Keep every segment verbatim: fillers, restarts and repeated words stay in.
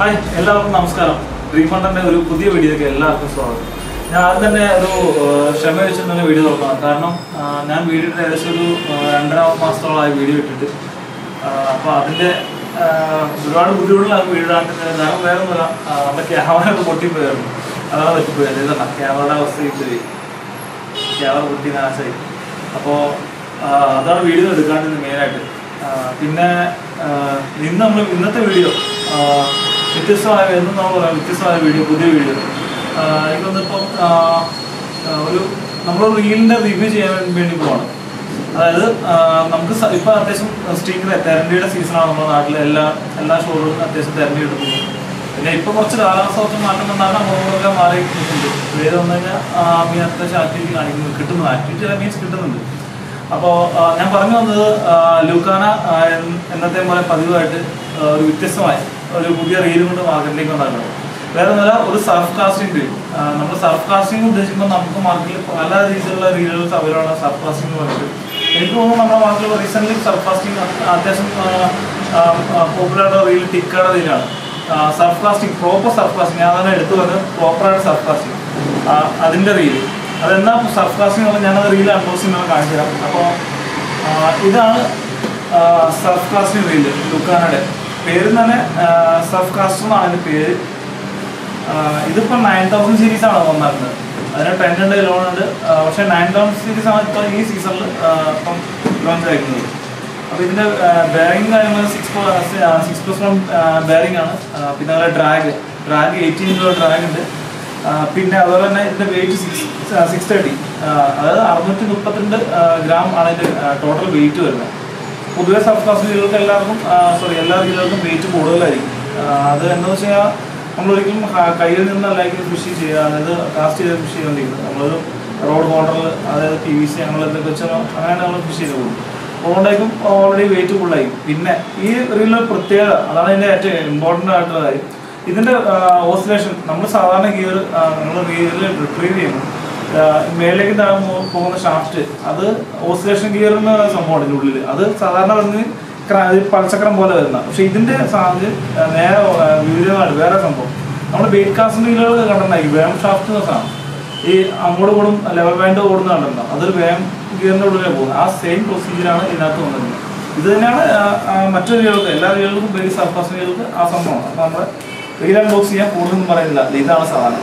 Hi, എല്ലാവർക്കും നമസ്കാരം. റീഫണ്ടിന്റെ ഒരു പുതിയ വീഡിയോയിലേക്ക് എല്ലാവർക്കും സ്വാഗതം. ഞാൻ ആദ്യം തന്നെ ഒരു ക്ഷമ വെച്ചിട്ടുള്ള വീഡിയോ നോക്കണം. കാരണം ഞാൻ വീഡിയോ ഏകദേശം ഒരു രണ്ടര മാസത്തോളമായി വീഡിയോ ഇട്ടിട്ട് അപ്പോൾ അതിൻ്റെ ഒരുപാട് ബുദ്ധിമുട്ടുള്ള വീഡിയോ കാണിക്കുന്നത് ഞാൻ വേറെ ഒന്നുമില്ല. നമ്മുടെ ക്യാമറ ഒക്കെ പൊട്ടിപ്പോയായിരുന്നു. അതാണ് പറ്റിപ്പോയത്. ഇതല്ല ക്യാമറയുടെ അവസ്ഥ ഇപ്പോഴേ ക്യാമറ പൊട്ടി നാശമായി. അപ്പോൾ അതാണ് വീഡിയോ എടുക്കാണ്ടിരുന്നത് മെയിനായിട്ട്. പിന്നെ ഇന്ന് നമ്മൾ ഇന്നത്തെ വീഡിയോ വ്യത്യസ്തമായ എന്നും നമ്മൾ പറയാം വ്യത്യസ്തമായ വീഡിയോ പുതിയ വീഡിയോ ഇതൊന്നിപ്പം ഒരു നമ്മൾ റീലിൻ്റെ റിവ്യൂ ചെയ്യാൻ വേണ്ടി പോവാണ്. അതായത് നമുക്ക് ഇപ്പം അത്യാവശ്യം സ്റ്റിക്കർ തെരണ്ടിയുടെ സീസണാണ് നമ്മുടെ നാട്ടിലെ എല്ലാ എല്ലാ ഷോറൂമിലും അത്യാവശ്യം തെരണ്ടി എടുക്കുന്നത്. പിന്നെ ഇപ്പം കുറച്ച് കാലാവസ്ഥ കുറച്ച് മാറ്റം വന്നാണ് നമ്മളൊക്കെ മാറി കിട്ടുന്നുണ്ട്. വേറെ വന്നു കഴിഞ്ഞാൽ മീൻ അത്യാവശ്യം ആക്ടിവിറ്റി കാണിക്കുന്നത് കിട്ടുന്നത് ആക്ടിവിറ്റി അല്ല മീൻസ് കിട്ടുന്നുണ്ട്. അപ്പോൾ ഞാൻ പറഞ്ഞു വന്നത് ലൂക്കാന എന്നത്തെ പോലെ പതിവായിട്ട് ഒരു വ്യത്യസ്തമായി ഒരു പുതിയ റീലും കൊണ്ട് മാർക്കറ്റിലേക്ക് വന്നിട്ടുണ്ട്. വേറെ ഒന്നുമല്ല, ഒരു സർഫ് കാസ്റ്റിംഗ് റീൽ. നമ്മൾ സർഫ് കാസ്റ്റിംഗ് ഉദ്ദേശിക്കുമ്പോൾ നമുക്ക് മാർക്കറ്റിൽ പല രീതിയിലുള്ള റീലുകൾ അവൈലബിൾ ആണ്. സർഫ് കാസ്റ്റിംഗ് എന്ന് പറഞ്ഞിട്ട് എനിക്ക് തോന്നുന്നു നമ്മുടെ മാർക്കറ്റിൽ റീസെൻ്റ്ലി സർഫ് കാസ്റ്റിംഗ് അത്യാവശ്യം പോപ്പുലറായിട്ടുള്ള റീൽ ടിക്കയുടെ റീലാണ്. Surf casting proper surf casting ഞാൻ തന്നെ എടുത്തു പറഞ്ഞത് പ്രോപ്പറായിട്ട് സർഫ് കാസ്റ്റിംഗ് അതിൻ്റെ റീല് അതെന്നാ സർഫ് കാസ്റ്റിംഗ് പറഞ്ഞാൽ ഞാനത് റീൽ അൺബോക്സിംഗ് നമ്മൾ കാണിച്ചു തരാം. അപ്പോൾ ഇതാണ് സർഫ് കാസ്റ്റിംഗ് റീല്. ലുക്കാനയുടെ പേര് തന്നെ സർഫ് കാസ്റ്റർ എന്നാണ് അതിൻ്റെ പേര്. ഇതിപ്പോൾ നയൻ തൗസൻഡ് സീരീസാണ് വന്നിരുന്നത്. അതിന് ടെൻ ഉണ്ട് ലോൺ ഉണ്ട്. പക്ഷേ നയൻ തൗസൻഡ് സീരീസാണ് ഇപ്പോൾ ഈ സീസണിൽ ഇപ്പം ലോഞ്ച് ആയിരിക്കുന്നത്. അപ്പോൾ ഇതിൻ്റെ ബെയറിംഗ് കാര്യങ്ങൾ six six plus one bearing ആണ്. പിന്നെ അതുപോലെ drag drag eighteen kilo drag ഉണ്ട്. പിന്നെ അതുപോലെ തന്നെ ഇതിൻ്റെ വെയിറ്റ് സിക്സ് സിക്സ് തേർട്ടി അതായത് അറുന്നൂറ്റി മുപ്പത്തിരണ്ട് ഗ്രാം ആണ് ഇതിൻ്റെ ടോട്ടൽ വെയിറ്റ് വരുന്നത്. പൊതുവെ സർഫ് കാസ്റ്റ് റീലുകൾക്ക് എല്ലാവർക്കും സോറി എല്ലാ റീലുകൾക്കും വെയിറ്റ് കൂടുതലായിരിക്കും. അത് എന്താണെന്ന് വെച്ച് കഴിഞ്ഞാൽ നമ്മളൊരിക്കലും കയ്യിൽ നിന്നല്ലായിരിക്കും ഫിഷ് ചെയ്യുക, അതായത് കാസ്റ്റ് ചെയ്ത് ഫിഷ് ചെയ്തുകൊണ്ടിരിക്കുന്നത്. നമ്മളൊരു റോഡ് ബോർഡറിൽ അതായത് പി വി സി അങ്ങനെയൊക്കെ വെച്ച് അങ്ങനെയാണ് നമ്മൾ ഫിഷ് ചെയ്ത് പോകും. അതുകൊണ്ടായിരിക്കും ഓൾറെഡി വെയിറ്റ് കൂടുതലായിരിക്കും. പിന്നെ ഈ റീലിൻ്റെ പ്രത്യേകത അതാണ് ഇതിൻ്റെ ഏറ്റവും ഇമ്പോർട്ടൻ്റ് ആയിട്ടുള്ള കാര്യം. ഇതിൻ്റെ ഓസിലേഷൻ നമ്മൾ സാധാരണ ഗിയർ നമ്മൾ റീലിൽ റിട്രീവ് ചെയ്യുമ്പോൾ മേലേക്ക് താഴെ പോകുന്ന ഷാഫ്റ്റ് അത് ഓസിലേഷൻ ഗിയർ എന്ന സംഭവമാണ് ഇതിൻ്റെ ഉള്ളിൽ. അത് സാധാരണ വരുന്നത് പൽചക്രം പോലെ വരുന്ന. പക്ഷെ ഇതിൻ്റെ സാധ്യത നേരെ വിപരീതമാണ് വേറെ സംഭവം. നമ്മൾ ബെയ്റ്റ് കാസ്റ്റ് റീലുകൾ കണ്ടിട്ടുണ്ടായിരിക്കും വേം ഷാഫ്റ്റ് എന്ന സാധനം ഈ അങ്ങോട്ട് കൂടും ലെവൽ ബാൻഡ് ഓടുന്ന കണ്ടിട്ടുണ്ടാവും. അതൊരു വേം ഗിയറിൻ്റെ ഉള്ളിലേ പോകുന്നത്. ആ സെയിം പ്രൊസീജിയറാണ് ഇതിനകത്ത് വന്നിരുന്നത്. ഇത് തന്നെയാണ് മറ്റൊരു റീലുകൾക്ക് എല്ലാ റീലുകൾക്കും ബെയ്റ്റ് സർഫ് കാസ്റ്റ് റീലുകൾക്ക് ആ സംഭവമാണ്. അപ്പോൾ നമ്മുടെ റീൽ അൺബോക്സ് ചെയ്യാൻ കൂടുതലൊന്നും പറയുന്നില്ല. ഇതാണ് സാധനം.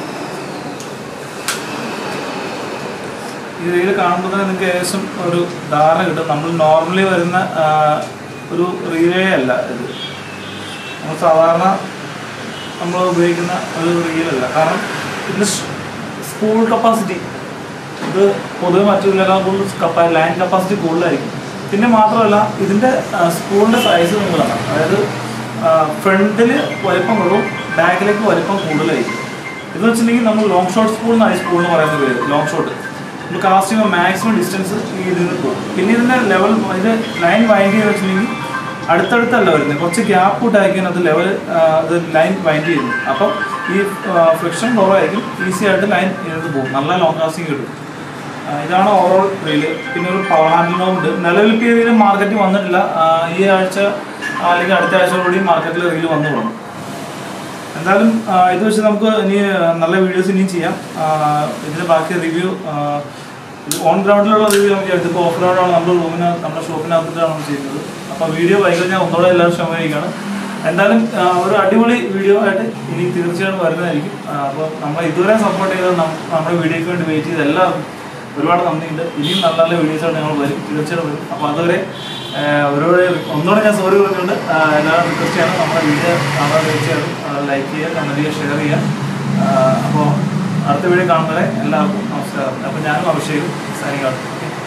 ഈ റീൽ കാണുമ്പോൾ തന്നെ നിങ്ങൾക്ക് ഏകദേശം ഒരു ധാരണ കിട്ടും. നമ്മൾ നോർമലി വരുന്ന ഒരു റീലേ അല്ല ഇത്. നമ്മൾ സാധാരണ നമ്മൾ ഉപയോഗിക്കുന്ന ഒരു റീലല്ല. കാരണം ഇതിൻ്റെ സ്പൂൾ കപ്പാസിറ്റി ഇത് പൊതുവെ മറ്റുള്ളതിനേക്കാൾ കൂടുതൽ കപ്പാ ലാൻഡ് കപ്പാസിറ്റി കൂടുതലായിരിക്കും. പിന്നെ മാത്രമല്ല ഇതിൻ്റെ സ്പൂളിൻ്റെ സൈസ് നിങ്ങൾ കാണാം. അതായത് ഫ്രണ്ടിൽ വലിപ്പം കുറവും ബാക്കിലേക്ക് വലിപ്പം കൂടുതലായിരിക്കും. ഇതെന്ന് വെച്ചിട്ടുണ്ടെങ്കിൽ നമ്മൾ ലോങ് ഷോട്ട് സ്പൂൾ എന്നാണ് ഈ സ്പൂൾ എന്ന് പറയുന്ന പേര്. ലോങ് ഷോട്ട് നമ്മൾ കാസ്റ്റ് ചെയ്യുമ്പോൾ മാക്സിമം ഡിസ്റ്റൻസ് ഈ ഇതിൽ നിന്ന് പോകും. പിന്നെ ഇതിൻ്റെ ലെവൽ ഇത് ലൈൻ വൈൻഡ് ചെയ്ത് വെച്ചിട്ടുണ്ടെങ്കിൽ അടുത്തടുത്തല്ല വരുന്നത്, കുറച്ച് ഗ്യാപ്പ് ഇട്ടായിരിക്കും അത് ലെവൽ അത് ലൈൻ വൈൻഡ് ചെയ്യുന്നു. അപ്പം ഈ ഫ്രിക്ഷൻ കുറവായിരിക്കും, ഈസി ആയിട്ട് ലൈൻ ഇതിനകത്ത് പോകും, നല്ല ലോങ് കാസ്റ്റിംഗ് കിട്ടും. ഇതാണ് ഓവറോൾ റീല്. പിന്നെ ഒരു പവർ ഹാൻഡിലും ഉണ്ട്. നിലവിൽ ഇപ്പോൾ ഇതിൽ മാർക്കറ്റിൽ വന്നിട്ടില്ല. ഈ ആഴ്ച അല്ലെങ്കിൽ അടുത്ത ആഴ്ചയോടുകൂടി മാർക്കറ്റിൽ റീല് വന്നു പോകണം. എന്തായാലും ഇത് വെച്ച് നമുക്ക് ഇനി നല്ല വീഡിയോസ് ഇനിയും ചെയ്യാം. ഇതിൻ്റെ ബാക്കി റിവ്യൂ ഓൺ ഗ്രൗണ്ടിലുള്ള റിവ്യൂ നമുക്ക് ചെയ്യാം. ഇതിപ്പോൾ ഓഫ് ഗ്രൗണ്ടാണ് നമ്മുടെ റൂമിന് നമ്മുടെ ഷോപ്പിനകത്തിട്ടാണ് നമ്മൾ ചെയ്യുന്നത്. അപ്പോൾ വീഡിയോ വൈകിട്ട് ഞാൻ ഒന്നുകൂടെ എല്ലാവരും ക്ഷമയിക്കാണ്. എന്തായാലും ഒരു അടിപൊളി വീഡിയോ ആയിട്ട് ഇനി തീർച്ചയായിട്ടും വരുന്നതായിരിക്കും. അപ്പോൾ നമ്മൾ ഇതുവരെ സപ്പോർട്ട് ചെയ്ത് നമ്മുടെ വീഡിയോയ്ക്ക് വേണ്ടി വെയിറ്റ് ചെയ്ത് എല്ലാവർക്കും ഒരുപാട് നന്ദിയുണ്ട്. ഇനിയും നല്ല നല്ല വീഡിയോസായിട്ട് ഞങ്ങൾ വരും, തീർച്ചയായിട്ടും വരും. അപ്പോൾ അതുവരെ ഒരുപാട് ഒന്നുകൂടെ ഞാൻ സോറി പറഞ്ഞുകൊണ്ട് എല്ലാവരും റിക്വസ്റ്റ് ചെയ്യണം. നമ്മുടെ വീഡിയോ കാണാൻ തീർച്ചയായിട്ടും ലൈക്ക് ചെയ്യുക, കമൻറ്റ് ചെയ്യുക, ഷെയർ ചെയ്യുക. അപ്പോൾ അടുത്ത വീഡിയോ കാണുന്നവരെ എല്ലാവർക്കും നമസ്കാരം. അപ്പോൾ ഞാനും അഭിഷേകും സൈനിങ് ഔട്ട്.